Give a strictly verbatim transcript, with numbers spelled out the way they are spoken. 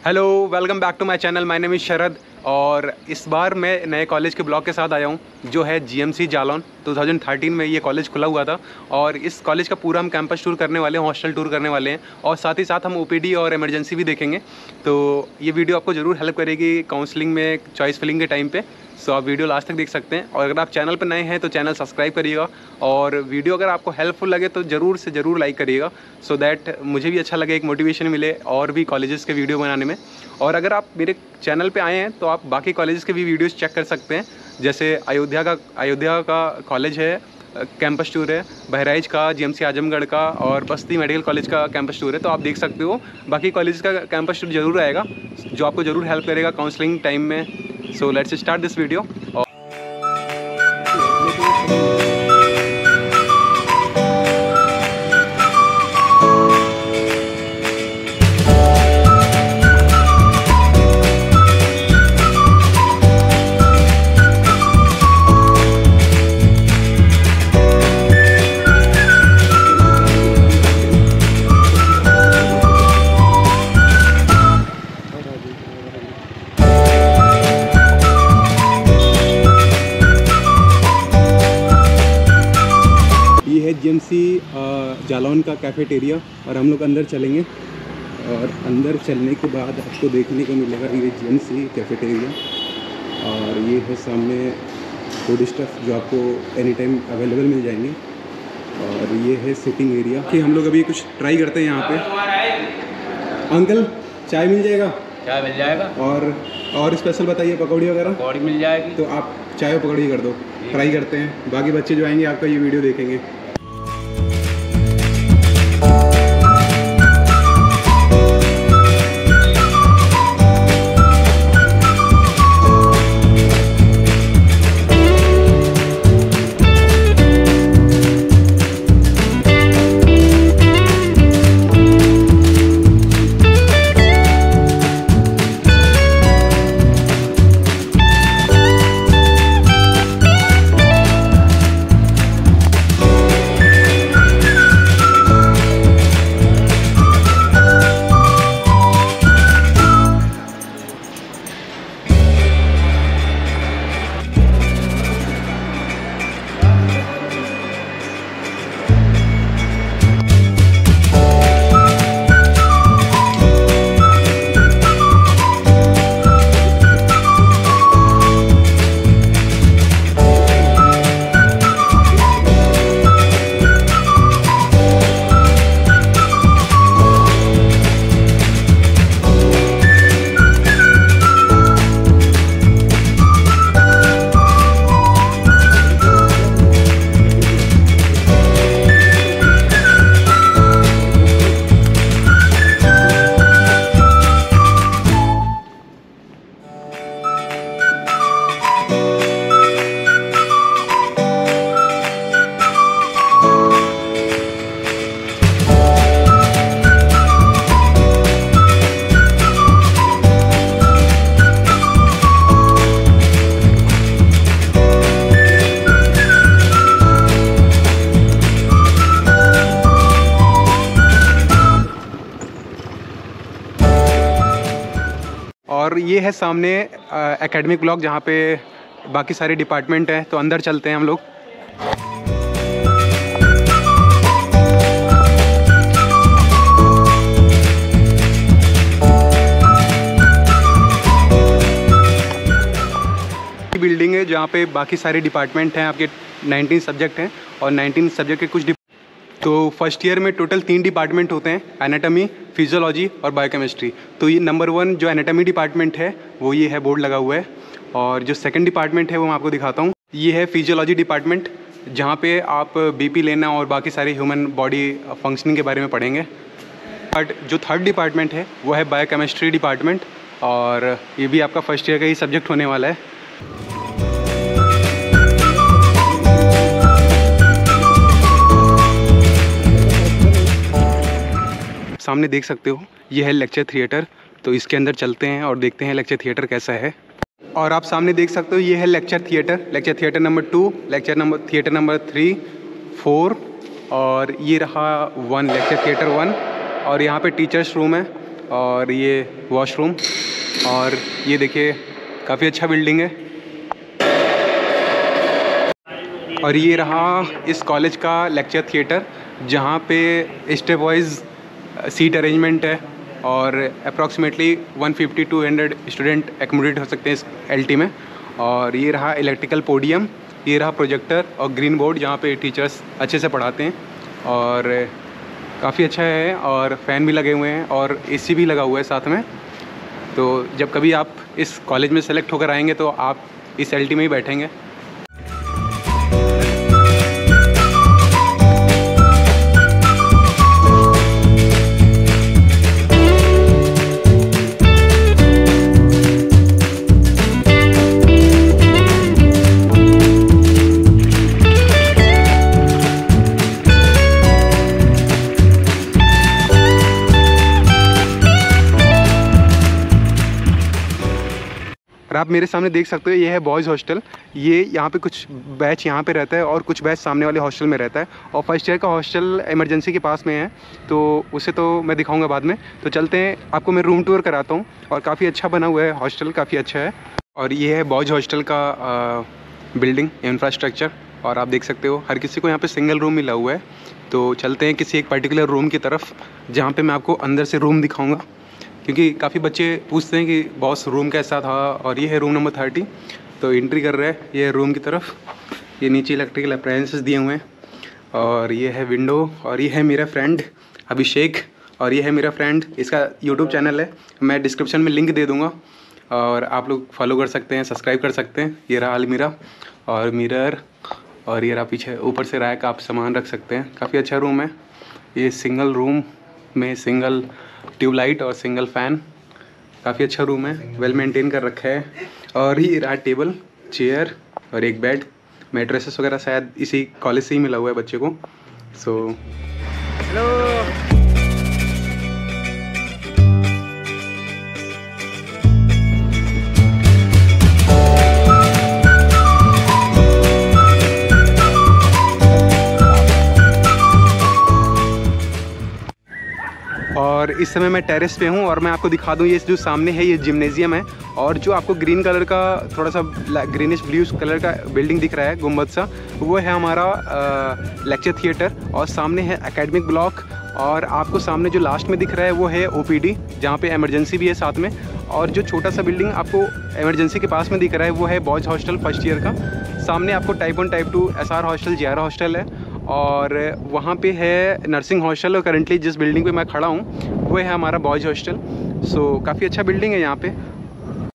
Hello, welcome back to my channel. My name is Sharad और इस बार मैं नए कॉलेज के ब्लॉग के साथ आया हूँ जो है जीएमसी जालौन। दो हज़ार तेरह में ये कॉलेज खुला हुआ था और इस कॉलेज का पूरा हम कैंपस टूर करने वाले हैं, हॉस्टल टूर करने वाले हैं और साथ ही साथ हम ओपीडी और इमरजेंसी भी देखेंगे। तो ये वीडियो आपको ज़रूर हेल्प करेगी काउंसलिंग में, चॉइस फिलिंग के टाइम पे। सो आप वीडियो लास्ट तक देख सकते हैं और अगर आप चैनल पर नए हैं तो चैनल सब्सक्राइब करिएगा और वीडियो अगर आपको हेल्पफुल लगे तो ज़रूर से ज़रूर लाइक करिएगा, सो दैट मुझे भी अच्छा लगे, एक मोटिवेशन मिले और भी कॉलेजेस के वीडियो बनाने में। और अगर आप मेरे चैनल पे आए हैं तो आप बाकी कॉलेजेस के भी वीडियोस चेक कर सकते हैं, जैसे अयोध्या का अयोध्या का कॉलेज है, कैंपस टूर है, बहराइच का, जीएमसी आजमगढ़ का और बस्ती मेडिकल कॉलेज का कैंपस टूर है। तो आप देख सकते हो बाकी कॉलेज का कैंपस टूर जरूर आएगा जो आपको ज़रूर हेल्प करेगा काउंसलिंग टाइम में। So let's start this video. GMC Jalaun का कैफेटेरिया और हम लोग अंदर चलेंगे और अंदर चलने के बाद आपको देखने को मिलेगा ये जीएमसी कैफेटेरिया और ये है सामने फूड स्टफ जो आपको एनी टाइम अवेलेबल मिल जाएंगे और ये है सिटिंग एरिया कि हम लोग अभी कुछ ट्राई करते हैं यहाँ पे। अंकल चाय मिल जाएगा? चाय मिल जाएगा। और और स्पेशल बताइए, पकौड़ी वगैरह? पकौड़ी मिल जाएगी। तो आप चाय और पकौड़ी कर दो, ट्राई करते हैं। बाकी बच्चे जो आएंगे आपका ये वीडियो देखेंगे। और ये है सामने एकेडमिक ब्लॉक जहाँ पे बाकी सारे डिपार्टमेंट हैं। तो अंदर चलते हैं हम लोग। बिल्डिंग है जहाँ पे बाकी सारे डिपार्टमेंट हैं, आपके उन्नीस सब्जेक्ट हैं और उन्नीस सब्जेक्ट के कुछ। तो फर्स्ट ईयर में टोटल तीन डिपार्टमेंट होते हैं, एनाटॉमी, फिजियोलॉजी और बायोकेमिस्ट्री। तो ये नंबर वन जो एनाटॉमी डिपार्टमेंट है वो ये है, बोर्ड लगा हुआ है। और जो सेकंड डिपार्टमेंट है वो मैं आपको दिखाता हूँ, ये है फिजियोलॉजी डिपार्टमेंट जहाँ पे आप बीपी लेना और बाकी सारे ह्यूमन बॉडी फंक्शनिंग के बारे में पढ़ेंगे। बट जो थर्ड डिपार्टमेंट है वो है बायोकेमिस्ट्री डिपार्टमेंट और ये भी आपका फर्स्ट ईयर का ही सब्जेक्ट होने वाला है। सामने देख सकते हो ये है लेक्चर थिएटर। तो इसके अंदर चलते हैं और देखते हैं लेक्चर थिएटर कैसा है। और आप सामने देख सकते हो ये है lecture theatre, lecture theatre number two, lecture number theatre number three, four और ये रहा वन, लेक्चर थिएटर वन। और यहाँ पे टीचर्स रूम है और ये वॉशरूम, और ये देखिए काफ़ी अच्छा बिल्डिंग है। और ये रहा इस कॉलेज का लेक्चर थिएटर, जहाँ पे स्टेप वाइज सीट अरेंजमेंट है और approximately one fifty two hundred student accommodate हो सकते हैं इस एलटी में। और ये रहा इलेक्ट्रिकल पोडियम, ये रहा प्रोजेक्टर और ग्रीन बोर्ड जहाँ पे टीचर्स अच्छे से पढ़ाते हैं, और काफ़ी अच्छा है। और फ़ैन भी लगे हुए हैं और एसी भी लगा हुआ है साथ में। तो जब कभी आप इस कॉलेज में सेलेक्ट होकर आएंगे तो आप इस एलटी में ही बैठेंगे। और आप मेरे सामने देख सकते हो ये है बॉयज़ हॉस्टल। ये यहाँ पे कुछ बैच यहाँ पे रहता है और कुछ बैच सामने वाले हॉस्टल में रहता है। और फर्स्ट ईयर का हॉस्टल इमरजेंसी के पास में है, तो उसे तो मैं दिखाऊंगा बाद में। तो चलते हैं, आपको मैं रूम टूर कराता हूँ। और काफ़ी अच्छा बना हुआ है हॉस्टल, काफ़ी अच्छा है। और ये है बॉयज़ हॉस्टल का आ, बिल्डिंग इंफ्रास्ट्रक्चर। और आप देख सकते हो हर किसी को यहाँ पर सिंगल रूम मिला हुआ है। तो चलते हैं किसी एक पर्टिकुलर रूम की तरफ, जहाँ पर मैं आपको अंदर से रूम दिखाऊँगा, क्योंकि काफ़ी बच्चे पूछते हैं कि बॉस रूम कैसा था। और ये है रूम नंबर थर्टी। तो एंट्री कर रहे हैं ये रूम की तरफ। ये नीचे इलेक्ट्रिकल अप्लायंसेस दिए हुए हैं, और ये है विंडो। और ये है मेरा फ्रेंड अभिषेक, और ये है मेरा फ्रेंड, इसका यूट्यूब चैनल है, मैं डिस्क्रिप्शन में लिंक दे दूँगा और आप लोग फॉलो कर सकते हैं, सब्सक्राइब कर सकते हैं। ये रहा अलमीरा और मिरर, और ये रहा पीछे ऊपर से रैक, आप सामान रख सकते हैं। काफ़ी अच्छा रूम है ये। सिंगल रूम में सिंगल ट्यूबलाइट और सिंगल फ़ैन, काफ़ी अच्छा रूम है, वेल मेंटेन कर रखा है। और ये रहा टेबल, चेयर और एक बेड। मैट्रेसेस वगैरह शायद इसी कॉलेज से ही मिला हुआ है बच्चे को। So hello. और इस समय मैं टेरेस पे हूँ और मैं आपको दिखा दूँ, ये जो सामने है ये जिम्नेजियम है। और जो आपको ग्रीन कलर का, थोड़ा सा ग्रीनिश ब्लू कलर का बिल्डिंग दिख रहा है गुम्बद सा, वो है हमारा लेक्चर थिएटर। और सामने है एकेडमिक ब्लॉक। और आपको सामने जो लास्ट में दिख रहा है वो है ओपीडी, जहाँ पे इमरजेंसी भी है साथ में। और जो छोटा सा बिल्डिंग आपको इमरजेंसी के पास में दिख रहा है वो है बॉयज़ हॉस्टल फर्स्ट ईयर का। सामने आपको type one type two S R hostel, J R hostel है। और वहाँ पे है नर्सिंग हॉस्टल। और करंटली जिस बिल्डिंग पे मैं खड़ा हूँ वो है हमारा बॉयज़ हॉस्टल। सो काफ़ी अच्छा बिल्डिंग है यहाँ पे।